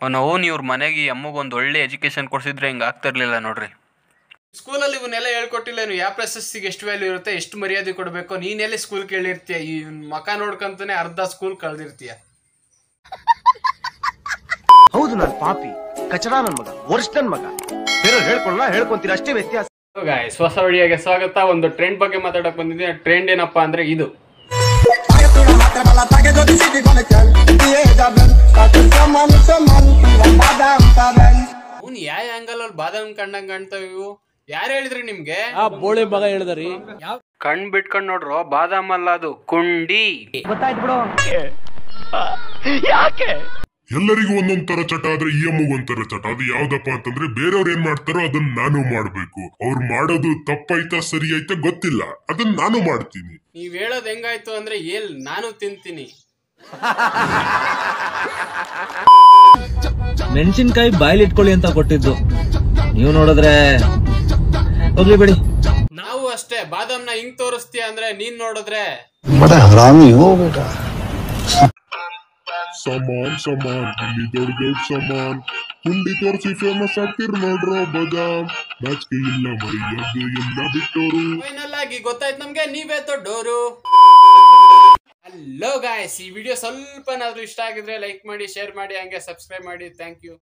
ಅವ್ನು ಇವ್ರ ಮನೆಗೆ ಈ ಅಮ್ಮಗೊಂದು ಒಳ್ಳೆ ಎಜುಕೇಶನ್ ಕೊಡ್ಸಿದ್ರೆ ಹಿಂಗೆ ಆಗ್ತಿರ್ಲಿಲ್ಲ ನೋಡ್ರಿ. ಸ್ಕೂಲಲ್ಲಿ ಇವನ್ನೆಲ್ಲ ಹೇಳ್ಕೊಟ್ಟಿಲ್ಲ. ಯಾವ ಪ್ರಶಸ್ತಿಗೆ ಎಷ್ಟು ವ್ಯಾಲ್ಯೂ ಇರುತ್ತೆ, ಎಷ್ಟು ಮರ್ಯಾದೆ ಕೊಡಬೇಕು. ನೀನೆಲ್ಲಿ ಸ್ಕೂಲ್ ಕೇಳಿರ್ತೀಯ, ಈ ಮಕ ನೋಡ್ಕಂತಾನೆ ಅರ್ಧ ಸ್ಕೂಲ್ ಕಳೆದಿರ್ತೀಯ. ಹೌದು, ನಾನು ಪಾಪಿ ಕಚಡ ನನ್ ಮಗ, ಒರಿಜಿನಲ್ ಮಗ. ಬೇರೆ ಹೇಳ್ಕೊಂತೀರ ಅಷ್ಟೇ ವ್ಯತ್ಯಾಸ. ಗಾಯ್ಸ್, ಹೊಸ ವಿಡಿಯೋಗೆ ಸ್ವಾಗತ. ಒಂದು ಟ್ರೆಂಡ್ ಬಗ್ಗೆ ಮಾತಾಡಕ್ ಬಂದಿದ್ದೀನಿ. ಟ್ರೆಂಡ್ ಏನಪ್ಪಾ ಅಂದ್ರೆ ಇದು. ಅವ್ನು ಯಾವ ಆಂಗಲ್ ಅಲ್ಲಿ ಬಾದಾಮ್ ಕಂಡಂಗ್ ಕಾಣ್ತಾವ ಇವು. ಯಾರು ಹೇಳಿದ್ರಿ ನಿಮ್ಗೆ? ಬೋಳೆ ಮಗ ಹೇಳಿದ್ರಿ. ಕಣ್ ಬಿಟ್ಕೊಂಡ್ ನೋಡ್ರು, ಬಾದಾಮ್ ಅಲ್ಲ ಅದು ಕುಂಡಿ. ಗೊತ್ತಾಯ್ತು ಬಿಡು. ಎಲ್ಲರಿಗೂ ಒಂದೊಂದ್ ತರ ಚಟ ಆದ್ರೆ ಈ ಅಮ್ಮಗ್ ಒಂಥರ ಚಟ. ಅದು ಯಾವ್ದಪ್ಪ ಅಂತಂದ್ರೆ ಬೇರೆಯವ್ರು ಏನ್ ಮಾಡ್ತಾರೋ ಅದನ್ನ ನಾನು ಮಾಡ್ಬೇಕು. ಅವ್ರು ಮಾಡೋದು ತಪ್ಪಾಯ್ತಾ ಸರಿ ಆಯ್ತಾ ಗೊತ್ತಿಲ್ಲ, ಅದನ್ನ ನಾನು ಮಾಡ್ತೀನಿ. ನೀವ್ ಹೇಳೋದ್ ಹೆಂಗಾಯ್ತು ಅಂದ್ರೆ ನಾನು ತಿಂತೀನಿ. ಮೆಣಸಿನ್ಕಾಯಿ ಬಾಯ್ಲಿ ಇಟ್ಕೊಳ್ಳಿ ಅಂತ ಕೊಟ್ಟಿದ್ದು, ನೀವು ನೋಡಿದ್ರೆ ಹೋಗ್ಲಿ ಬಿಡಿ. ನಾವು ಅಷ್ಟೇ, ಬಾದಾಮ್ನ ಹಿಂಗ್ ತೋರಿಸ್ತೀಯ ಅಂದ್ರೆ ನೀನ್ ನೋಡಿದ್ರೆ ಸಮಾನ್ ಇಲ್ಲಿ ದೊಡ್ಡ ಸಮಾನ್ ಕುಂಡಿ ತೋರಿಸಿ ಫೇಮಸ್ ಆಗ್ತಿರ್ ನೋಡ್ರೋ ಬಾದಾಮ್. ನಾಚಿಕೆ ಇಲ್ಲ ಮರ್ಯಾದೆ ಎಲ್ಲ ಬಿಟ್ಟೋರು. ಫೈನಲ್ ಆಗಿ ಗೊತ್ತಾಯ್ತು ನಮ್ಗೆ, ನೀವೇ ದೊಡ್ಡೋರು. ಹಲೋ ಗಾಯ್ಸ್, ಈ ವಿಡಿಯೋ ಸ್ವಲ್ಪನಾದ್ರೂ ಇಷ್ಟ ಆಗಿದ್ರೆ ಲೈಕ್ ಮಾಡಿ, ಶೇರ್ ಮಾಡಿ, ಹಂಗೆ ಸಬ್ಸ್ಕ್ರೈಬ್ ಮಾಡಿ. Thank you.